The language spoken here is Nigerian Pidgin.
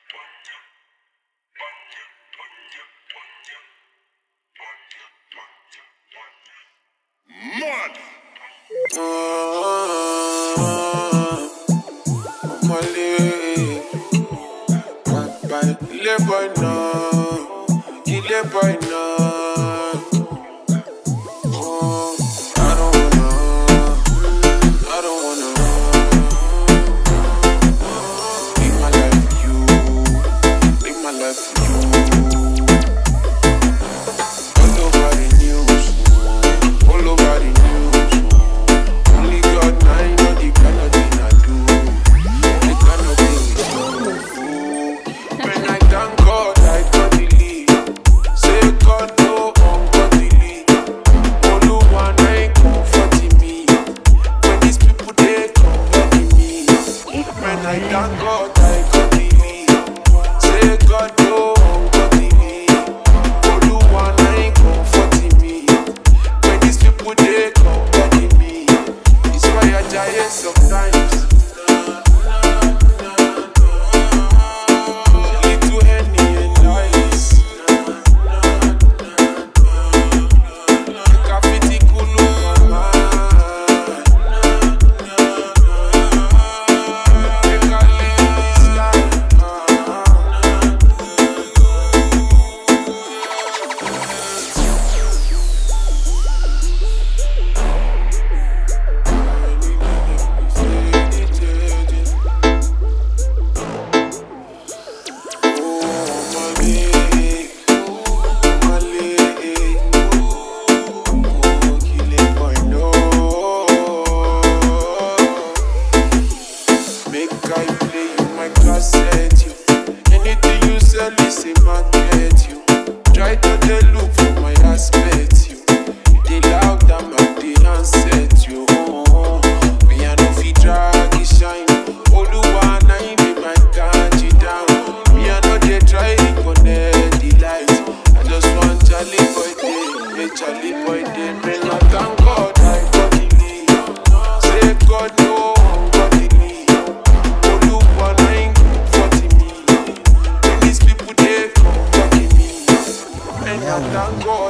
Mad. Kill boy now, kill boy now. I don't wanna live my life for you, live my life for you. All over the news, all over the news. Only God I know the kind of thing I do, the kind of thing we do. When I thank God I got the lead, say God no ungodly. Oluwa na ain't comforting me, when these people they comforting me. When I thank God I got the lead, say God no ungodly. Oluwa na ain't comforting me, when these people they comforting me. It's why I giant sometimes. Little Henny and nice. Graffiti kulu mama. Take a live this life. Make I play you my cassette, you. Anything you sell is a market, you. Try to they look for my aspect, you. They loud them and they handset, you. Me I no fit drag it shine. Oluwa na him be my country down. Me I no dey try to connect the light. I just want Charlie boy day, hey Charlie boy day. Man I thank God I got the lead. Say God no ungodly. Oluwa na ain't comforting me, when these people they comforting me. Man I thank God